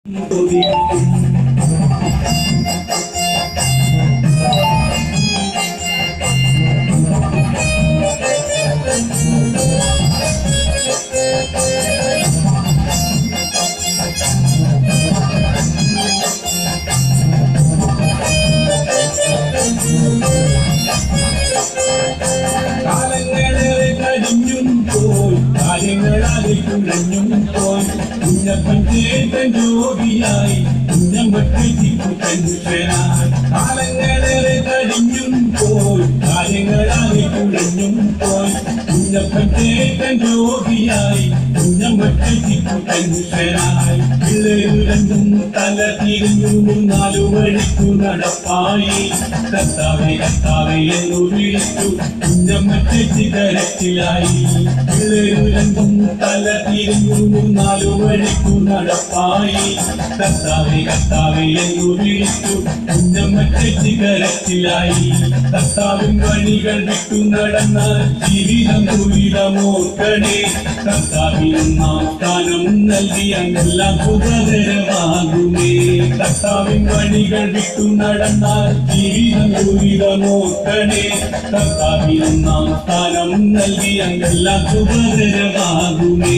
ോഗിയായി കാലങ്ങളേറെ കഴിഞ്ഞും പോയി കാര്യങ്ങളാകെ കുഴഞ്ഞും പോയി കുഞ്ഞപ്പറ്റേറ്റൻ രോഗിയായി കുഞ്ഞമ്മറ്റനായി പിള്ളേരുരണ്ടും തല തിരിഞ്ഞു 4 വഴിക്കു നടപ്പായി കർത്താവേ കർത്താവേ എന്നു വിളിച്ചു കുഞ്ഞമ്മറ്റേറ്റി കരച്ചിലായി പിള്ളേരുരണ്ടും തല തിരിഞ്ഞു 4 വഴിക്കു നടപ്പായി കർത്താവേ കർത്താവേ എന്നു വിളിച്ചു കുഞ്ഞമ്മറ്റേറ്റി കരച്ചിലായി കർത്താവിൻ വഴികൾ വിട്ടു നടന്നാൽ ജീവിതം ദുരിതമോർക്കണേ കർത്താവിനും നാം സ്ഥാനം നൽകിയെല്ലാം സുഖകരമാകുമേ കർത്താവിൻ വഴികൾ വിട്ടു നടന്നാൽ ജീവിതം ദുരിതമോർക്കണേ കർത്താവിനും നാം സ്ഥാനം നൽകിയെല്ലാം സുഖകരമാകുമേ